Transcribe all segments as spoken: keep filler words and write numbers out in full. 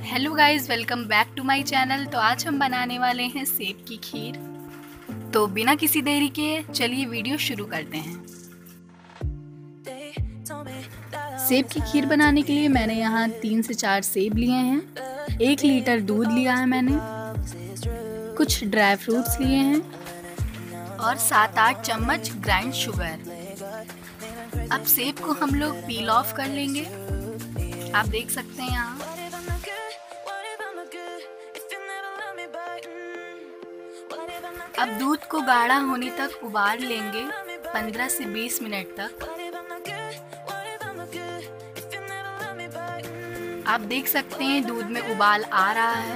Hello guys, welcome back to my channel. तो आज हम बनाने वाले हैं सेब की खीर। तो बिना किसी देरी के चलिए वीडियो शुरू करते हैं। सेब की खीर बनाने के लिए मैंने यहाँ तीन से चार सेब लिए हैं, एक लीटर दूध लिया है मैंने, कुछ ड्राई फ्रूट्स लिए हैं और सात आठ चम्मच ग्राइंड शुगर। अब सेब को हम लोग पील ऑफ कर लेंगे। आप देख सकते हैं यहाँ। अब दूध को गाढ़ा होने तक उबाल लेंगे पंद्रह से बीस मिनट तक। आप देख सकते हैं दूध में उबाल आ रहा है।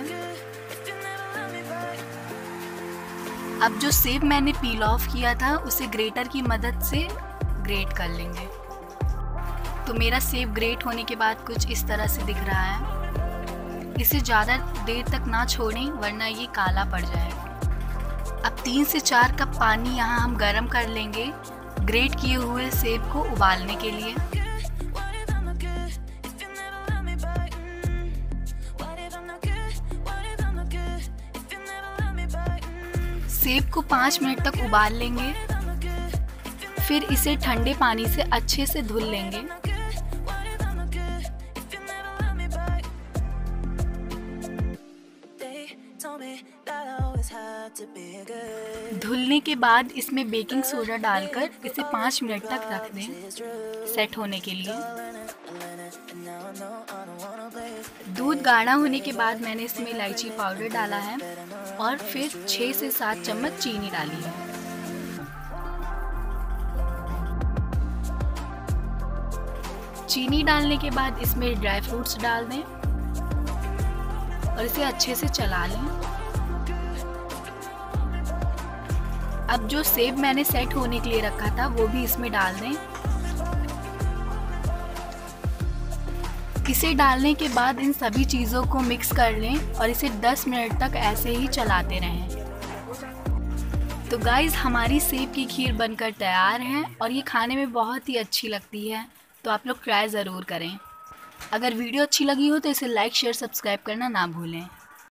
अब जो सेब मैंने पील ऑफ किया था उसे ग्रेटर की मदद से ग्रेट कर लेंगे। तो मेरा सेब ग्रेट होने के बाद कुछ इस तरह से दिख रहा है। इसे ज़्यादा देर तक ना छोड़ें वरना ये काला पड़ जाएगा। अब तीन से चार कप पानी यहाँ हम गरम कर लेंगे ग्रेट किए हुए सेब को उबालने के लिए। सेब को पाँच मिनट तक उबाल लेंगे, फिर इसे ठंडे पानी से अच्छे से धुल लेंगे। धुलने के बाद इसमें बेकिंग सोडा डालकर इसे पाँच मिनट तक रख दें सेट होने के लिए। दूध गाढ़ा होने के बाद मैंने इसमें इलायची पाउडर डाला है और फिर छः से सात चम्मच चीनी डाली है। चीनी डालने के बाद इसमें ड्राई फ्रूट्स डाल दें और इसे अच्छे से चला लें। अब जो सेब मैंने सेट होने के लिए रखा था वो भी इसमें डाल दें। इसे डालने के बाद इन सभी चीज़ों को मिक्स कर लें और इसे दस मिनट तक ऐसे ही चलाते रहें। तो गाइस, हमारी सेब की खीर बनकर तैयार है और ये खाने में बहुत ही अच्छी लगती है। तो आप लोग ट्राई ज़रूर करें। अगर वीडियो अच्छी लगी हो तो इसे लाइक शेयर सब्सक्राइब करना ना भूलें।